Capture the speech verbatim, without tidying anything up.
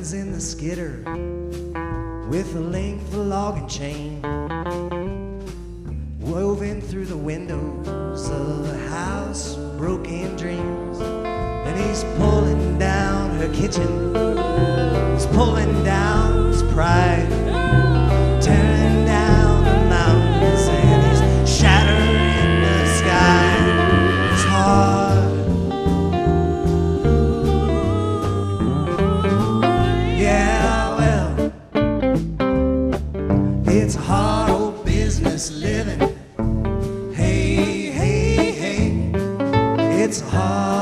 Shines in the skidder with a length of log and chain, woven through the windows of the house, broken dreams. And he's pulling down her kitchen, he's pulling down his pride, tearing down the mountains, and he's shattering the sky. It's hard, yeah, well, it's hard old business living. Hey, hey, hey, it's hard.